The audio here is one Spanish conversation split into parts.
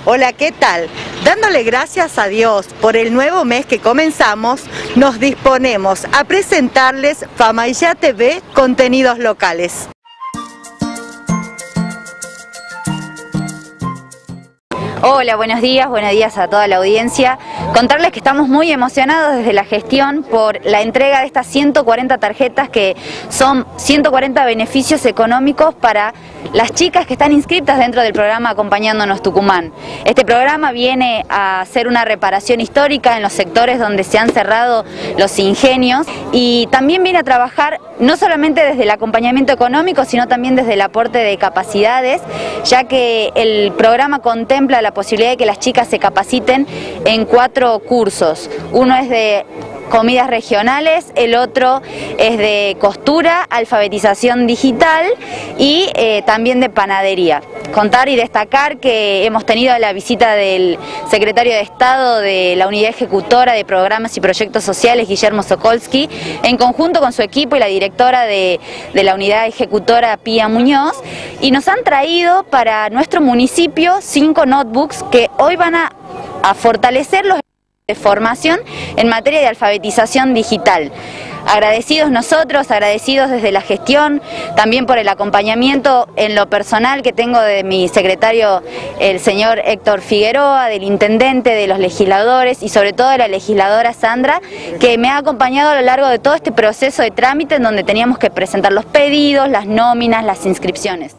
Hola, ¿qué tal? Dándole gracias a Dios por el nuevo mes que comenzamos, nos disponemos a presentarles Famaillá TV Contenidos Locales. Hola, buenos días a toda la audiencia. Contarles que estamos muy emocionados desde la gestión por la entrega de estas 140 tarjetas que son 140 beneficios económicos para las chicas que están inscritas dentro del programa Acompañándonos Tucumán. Este programa viene a hacer una reparación histórica en los sectores donde se han cerrado los ingenios y también viene a trabajar no solamente desde el acompañamiento económico, sino también desde el aporte de capacidades, ya que el programa contempla la posibilidad de que las chicas se capaciten en 4 cursos. Uno es de comidas regionales, el otro es de costura, alfabetización digital y también de panadería. Contar y destacar que hemos tenido la visita del secretario de Estado de la Unidad Ejecutora de Programas y Proyectos Sociales, Guillermo Sokolsky, en conjunto con su equipo y la directora de la Unidad Ejecutora, Pía Muñoz, y nos han traído para nuestro municipio 5 notebooks que hoy van a fortalecer los de formación en materia de alfabetización digital. Agradecidos nosotros, agradecidos desde la gestión, también por el acompañamiento en lo personal que tengo de mi secretario, el señor Héctor Figueroa, del intendente, de los legisladores y sobre todo de la legisladora Sandra, que me ha acompañado a lo largo de todo este proceso de trámite en donde teníamos que presentar los pedidos, las nóminas, las inscripciones.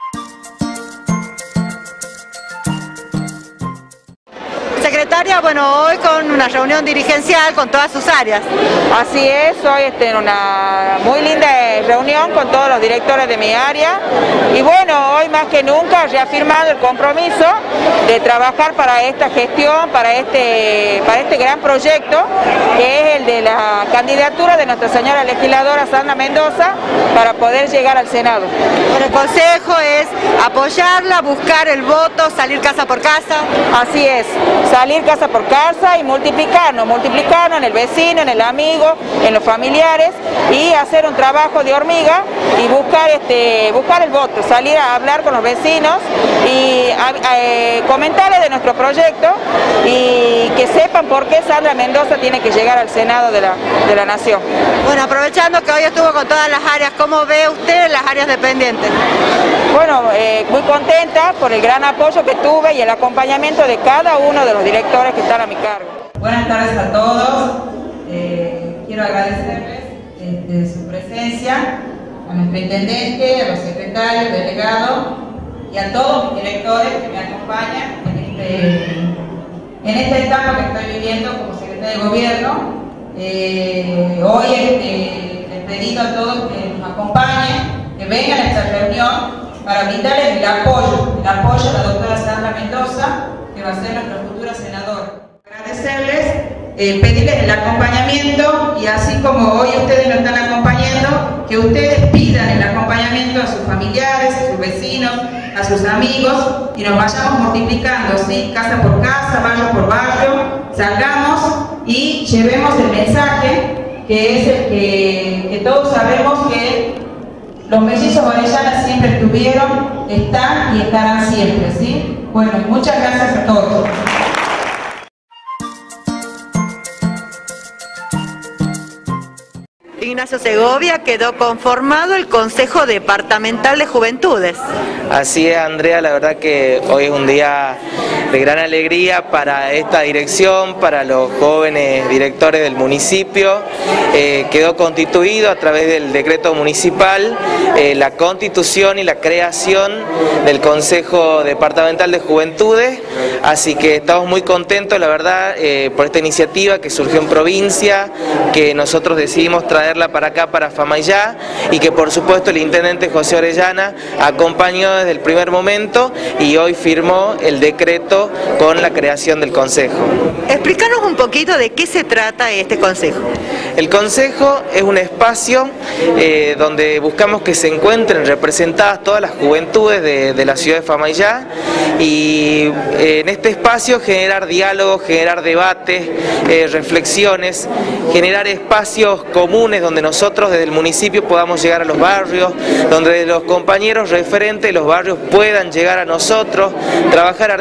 Secretaria, bueno, hoy con una reunión dirigencial con todas sus áreas. Así es, hoy en una muy linda reunión con todos los directores de mi área y bueno, hoy más que nunca reafirmando el compromiso de trabajar para esta gestión, para este gran proyecto que es el de la candidatura de nuestra señora legisladora Sandra Mendoza para poder llegar al Senado. Bueno, el consejo es apoyarla, buscar el voto, salir casa por casa. Así es. Salir casa por casa y multiplicarnos en el vecino, en el amigo, en los familiares y hacer un trabajo de hormiga y buscar el voto, salir a hablar con los vecinos y comentarles de nuestro proyecto y que sepan por qué Sandra Mendoza tiene que llegar al Senado de la Nación. Bueno, aprovechando que hoy estuvo con todas las áreas, ¿cómo ve usted las áreas dependientes? Bueno, muy contenta por el gran apoyo que tuve y el acompañamiento de cada uno de los directores que están a mi cargo. Buenas tardes a todos. Quiero agradecerles su presencia, a nuestro intendente, a los secretarios, delegados y a todos mis directores que me acompañan en esta etapa que estoy viviendo como secretaria de gobierno. Hoy les pedido a todos que nos acompañen, que vengan a esta reunión para brindarles el apoyo a la doctora Sandra Mendoza, que va a ser nuestra futura senadora. Agradecerles, pedirles el acompañamiento y así como hoy ustedes nos están acompañando, que ustedes pidan el acompañamiento a sus familiares, a sus vecinos, a sus amigos y nos vayamos multiplicando, ¿sí? Casa por casa, barrio por barrio, salgamos y llevemos el mensaje que es el que todos sabemos que los mellizos Orellana siempre estuvieron, están y estarán siempre, ¿sí? Bueno, muchas gracias a todos. Ignacio Segovia, quedó conformado el Consejo Departamental de Juventudes. Así es, Andrea, la verdad que hoy es un día de gran alegría para esta dirección, para los jóvenes directores del municipio. Quedó constituido a través del decreto municipal la constitución y la creación del Consejo Departamental de Juventudes, así que estamos muy contentos, la verdad, por esta iniciativa que surgió en provincia, que nosotros decidimos traerla para acá, para Famaillá, y que por supuesto el intendente José Orellana acompañó desde el primer momento y hoy firmó el decreto con la creación del Consejo. Explícanos un poquito de qué se trata este Consejo. El Consejo es un espacio donde buscamos que se encuentren representadas todas las juventudes de la ciudad de Famaillá y en este espacio generar diálogos, generar debates, reflexiones, generar espacios comunes donde nosotros desde el municipio podamos llegar a los barrios, donde los compañeros referentes de los barrios puedan llegar a nosotros, trabajar articuladamente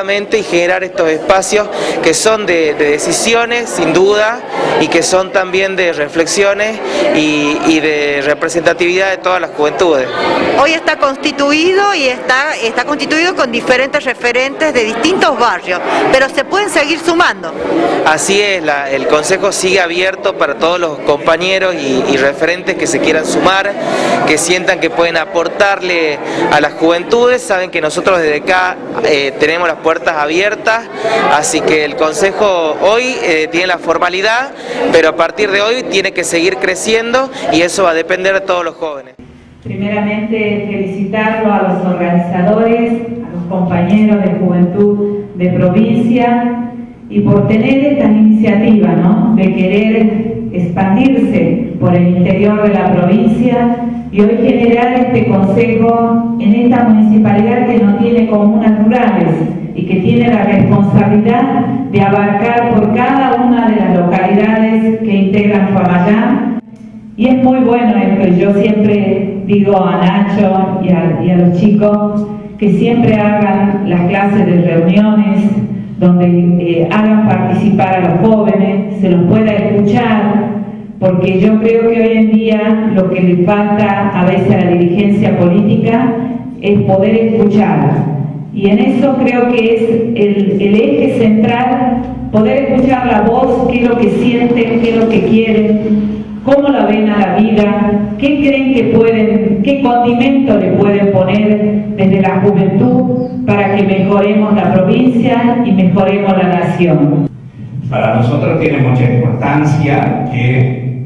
adecuadamente y generar estos espacios que son de decisiones, sin duda, y que son también de reflexiones y de representatividad de todas las juventudes. Hoy está constituido y está constituido con diferentes referentes de distintos barrios, pero se pueden seguir sumando. Así es, el Consejo sigue abierto para todos los compañeros y referentes que se quieran sumar, que sientan que pueden aportarle a las juventudes. Saben que nosotros desde acá tenemos las puertas abiertas, así que el Consejo hoy tiene la formalidad, pero a partir de hoy tiene que seguir creciendo y eso va a depender de todos los jóvenes. Primeramente felicitarlo a los organizadores, a los compañeros de juventud de provincia y por tener esta iniciativa, ¿no?, de querer expandirse por el interior de la provincia y hoy generar este consejo en esta municipalidad que no tiene comunas rurales y que tiene la responsabilidad de abarcar por cada una de las localidades que integran Famayá. Y es muy bueno esto, y yo siempre digo a Nacho y a los chicos que siempre hagan las clases de reuniones donde hagan participar a los jóvenes, se los pueda escuchar, porque yo creo que hoy en día lo que le falta a veces a la dirigencia política es poder escuchar. Y en eso creo que es el eje central, poder escuchar la voz, qué es lo que sienten, qué es lo que quieren, cómo la ven a la vida, qué creen que pueden, qué condimento le pueden poner desde la juventud para que mejoremos la provincia y mejoremos la nación. Para nosotros tiene mucha importancia que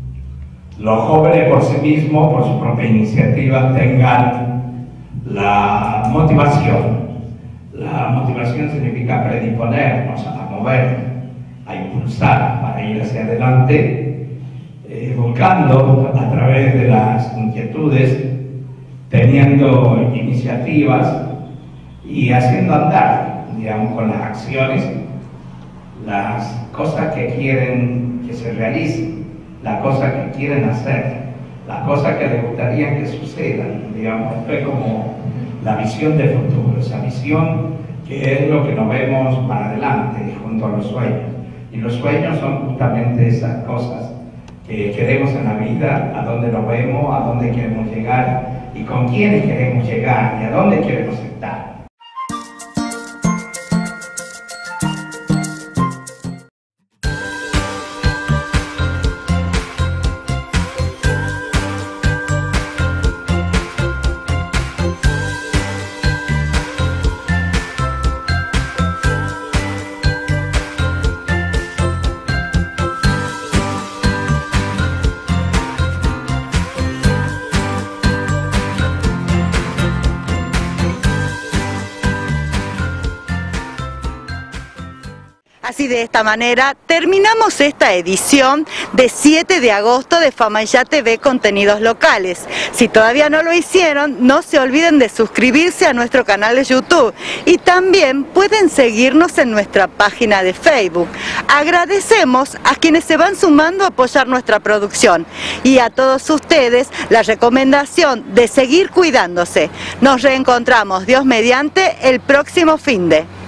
los jóvenes por sí mismos, por su propia iniciativa, tengan la motivación. La motivación significa predisponernos a mover, a impulsar para ir hacia adelante, buscando a través de las inquietudes, teniendo iniciativas y haciendo andar, digamos, con las acciones, las cosas que quieren que se realicen, las cosas que quieren hacer, las cosas que les gustaría que sucedan, digamos. Es como la visión de futuro, esa visión que es lo que nos vemos para adelante junto a los sueños. Y los sueños son justamente esas cosas que queremos en la vida, a dónde nos vemos, a dónde queremos llegar y con quiénes queremos llegar y a dónde queremos estar. Así, de esta manera terminamos esta edición de 7 de agosto de Famayá TV Contenidos Locales. Si todavía no lo hicieron, no se olviden de suscribirse a nuestro canal de YouTube y también pueden seguirnos en nuestra página de Facebook. Agradecemos a quienes se van sumando a apoyar nuestra producción y a todos ustedes la recomendación de seguir cuidándose. Nos reencontramos, Dios mediante, el próximo finde.